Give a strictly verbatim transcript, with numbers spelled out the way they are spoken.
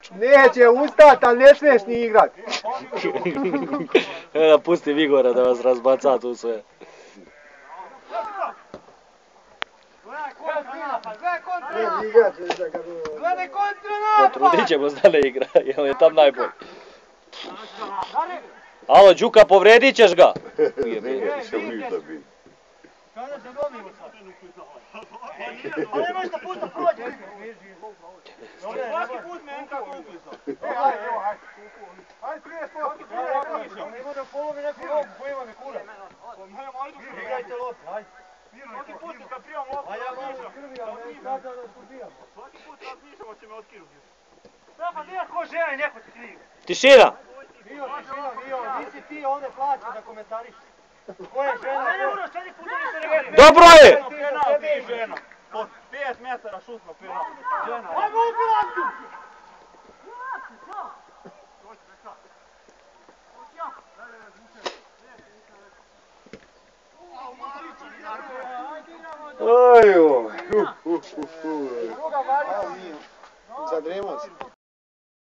Neće ustat, ali ne smiješ ni igrat. Evo da pustim Igora da vas razbaca tu sve. Gledaj kontranapad! Potrudit ćemo se da ne igra, jer on je tam najbolji. Alo, Đuka, povredit ćeš ga! Kada se dobimo sad? Ali nemaš da puta prođe! Svaki put me Enka uklizao. Ajde, evo, ajde. Ajde, prije spoti, prije spoti. Nemo da polovi neku lopu, koji vam je kurac. Igrajte lopte, ajde. Svaki put kad primam loptu, svaki put razmišljamo će me otkinuti. Stefan, gdje ko želi, neko ti krivi. Tišina! Mio, tišina, Mio, nisi ti ovdje plaćen da komentariš. Ko je žena? Ne moraš, četiri puta nisi rekao. Dobro je! Penal ti žena. Od pet metara šutno penal. Žena. Ajmo u bilancu! Oj, oj, hu, hu, hu, hu. Zadremo se.